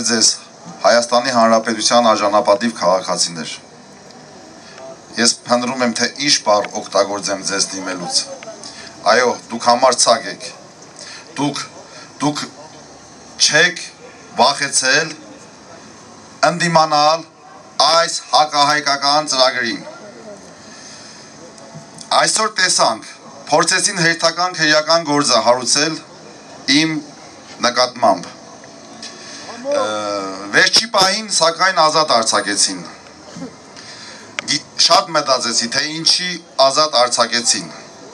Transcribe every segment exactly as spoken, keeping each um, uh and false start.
ձեզ Հայաստանի Հանրապետության արժանապատիվ քաղաքացիներ։ Ես փնտրում եմ, թե ինչ բառ օգտագործեմ ձեզ դիմելուց։ Այո, դուք համարձակ եք։ Դուք դուք չեք վախեցել ընդդիմանալ այս հակահայկական ծրագրին։ Այսօր տեսանք, փորձեցին հերթական քրեական գործը հարուցել իմ նկատմամբ։ Վերջի պահին սակայն ազատ արձակեցին։ Շատ մտածեցի, թե ինչի ազատ արձակեցին։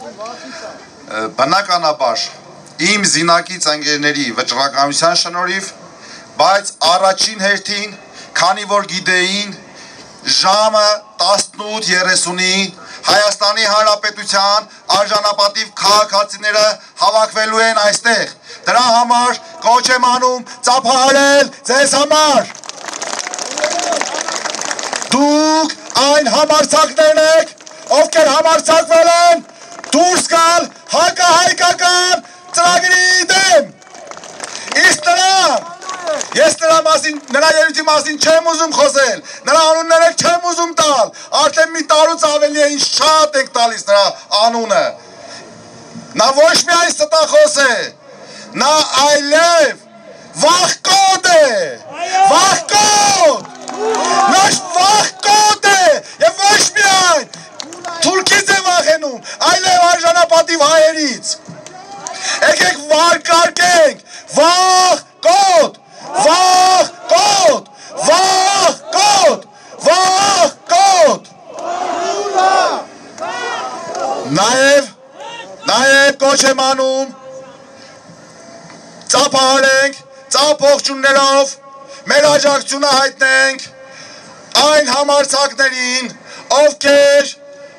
Բնականաբար իմ զինակից ընկերների վճռականության շնորհիվ, բայց առաջին հերթին, քանի որ գիտեին ժամը տասնութ երեսունի Հայաստանի Հանրապետության արժանապատիվ քաղաքացիները հավաքվելու են այստեղ։ Դրա համար կոչ եմ անում ծափահարել ձեզ համար։ Դուք այն համարձակներն եք, ովքեր համարձակվել են դուրս գալ հակահայկական ծրագրի դեմ։ Իսկ նրան, ես նրա մասին, նրա ելույթի մասին չեմ ուզում խոսել, նրա անունները չեմ ուզում տալ, արդեն մի տարուց ավելի է ինչ շատ եք տալիս նրա անունը։ Նա ոչ միայն ստախոս է, նա այլև վախկոտ է, վախկոտ, նա վախկոտ է և ոչ միայն թուրքից է վախենում, այլև արժանապատիվ հայերից։ Եկեք վարկարկենք, վախկոտ, վախկոտ, վախկոտ, վախկոտ։ Նաև, նաև կոչ եմ անում, ծափահարենք, ծափ ողջույններով մեր աջակցությունը հայտնենք այն համարձակներին, ովքեր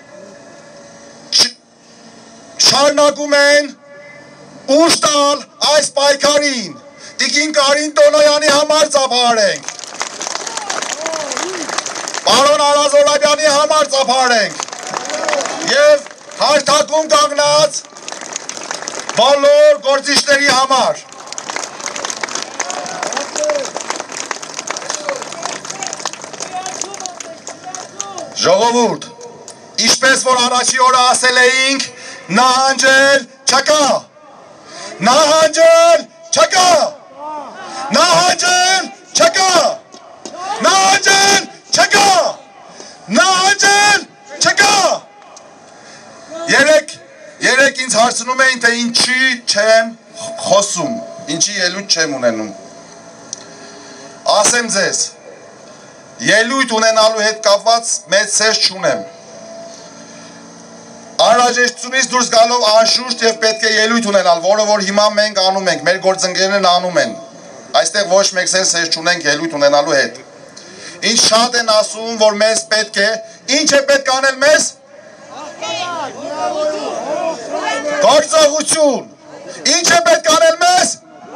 շարունակում են ուժ տալ այս պայքարին։ Տիկին Կարին Տոնոյանի համար ծափահարենք, պարոն Արազ Օլաբյանի համար ծափահարենք և հարթակում կանգնած բոլոր գործիչների համար։ Ժողովուրդ, ինչպես որ առաջի օրը ասել էինք, նահանջել չկա, նահանջել չկա, նահանջել չկա, նահանջել չկա, նահանջել չկա։ Երեք, երեք ինձ հարցնում էին, թե ինչի չեմ խոսում, ինչի ելույթ չեմ ունենում։ Ասեմ ձեզ, ելույթ ունենալու հետ կապված մեծ սեր չունեմ։ Անհրաժեշտությունից դուրս գալով անշուշտ և պետք է ելույթ ունենալ, որը որ հիմա մենք անում ենք, մեր գործընկերներն անում են։ Այստեղ ոչ մեկ սեր չունենք ելույթ ունենալու հետ։ Ինչ շատ են ասում, որ մեզ պետք է, ինչ է պետք անել մեզ։ Գործողություն։ Ինչ է պետք անել մեզ։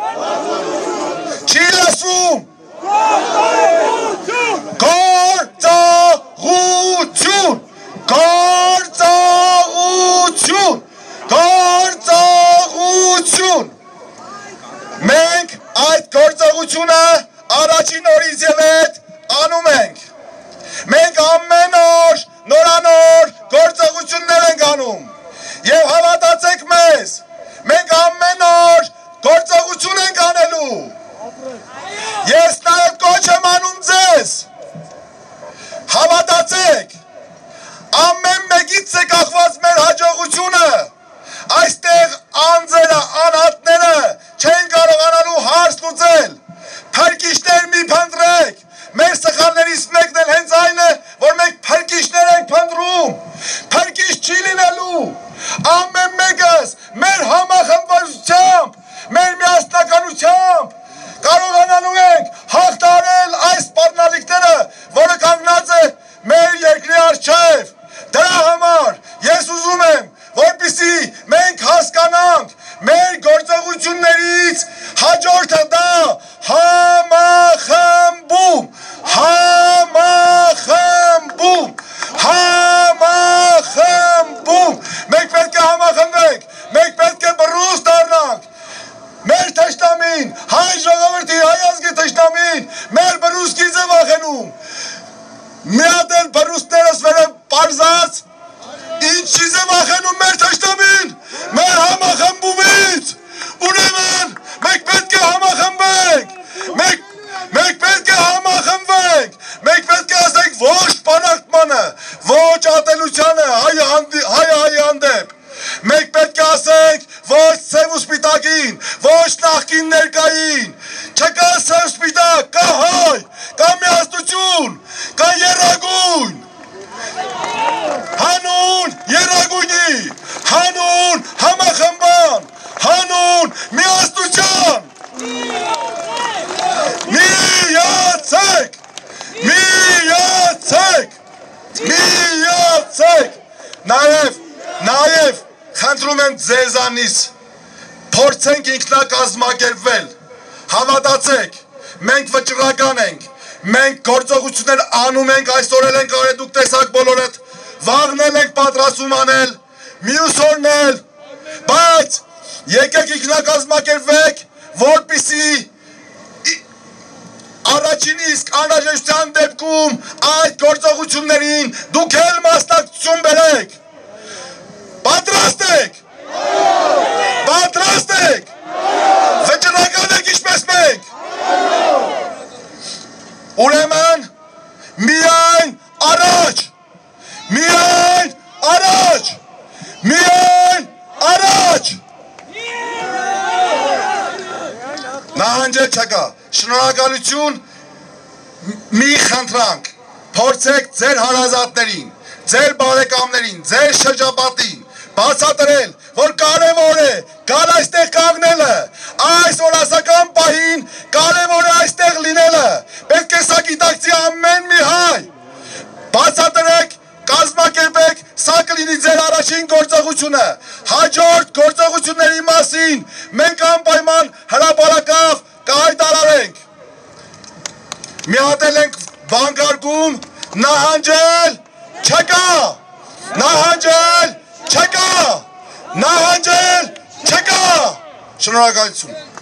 Չի լսում։ Գործողություն, գործողություն, գործողություն։ Մենք այդ գործողությունը առաջին օրից և հետ անում ենք։ Մենք ամեն օր նորանոր գործողություններ ենք անում և հավատացեք մեզ, մենք ամեն օր գործողություն ենք անելու։ Ես նաև կոչ եմ անում ձեզ, հավատացեք, ամեն մեկից է կախված մեր հաջողությունը, այստեղ անձերը, անհատները չեն կարողանալու հարց լուծել, փրկիչներ մի փնտրեք, մեր սխալներից մեկն էլ հենց այն է, որ մենք փրկիչներ ենք փնտրում, փրկիչ չի լինելու, ամեն մեկս մեր համախմբվածությամբ, մեր միասնականությամբ կարողանալու ենք հաղթահարել այս սպառնալիքները, որը կանգնած է մեր երկրի առջև։ Դրա համար ես վախենում մեր թշնամին, մեր համախմբումից։ Ուրեմն մենք պետք է համախմբենք, մենք մենք պետք է համախմբենք, մենք պետք է ասենք ոչ բանակմանը, ոչ ատելությանը, հայ հայ հանդեպ։ Մենք պետք է ասենք ոչ սև ու սպիտակին, ոչ նախկին ներկային, չկա սև սպիտակ, կա հայ, կա միասնություն, կա եռագույն, հանուն եռագույնի, հանուն համախմբան, հանուն միասնության, միացեք, միացեք, միացեք, նաև Նաև խնդրում եմ ձեզանից փորձենք ինքնակազմակերպվել, հավատացեք, մենք վճռական ենք, մենք գործողություններ անում ենք, այսօր էլ ենք արել, դուք տեսաք բոլորդ, վաղն էլ ենք պատրաստում անել, մյուս օրն էլ, բայց եկեք ինքնակազմակերպվեք, որպեսզի առաջին իսկ անհրաժեշտության դեպքում այդ գործողություններին դուք էլ մասնակցություն բերեք։ Պատրաստ եք, պատրաստ եք, վճռական եք ինչպես մենք, ուրեմն միայն առաջ, միայն առաջ, միայն առաջ, նահանջել չկա, շնորհակալություն, մի խնդրանք, փորձեք ձեր հարազատներին, ձեր բարեկամներին, ձեր շրջապատին, բացատրել, որ կարևոր է կան այստեղ կանգնելը, այս օրասական պահին կարևոր է այստեղ լինելը, պետք է սա գիտակցի ամեն մի հայ, բացատրեք, կազմակերպեք, սա կլինի ձեր առաջին գործողությունը, հաջորդ գործողությունների մասին մենք անպայման հրապարակավ կհայտարարենք, միատել ենք բանկարկում, նահանջել չկա, նահանջել չկա, նահանջել չկա, շնորհակալություն։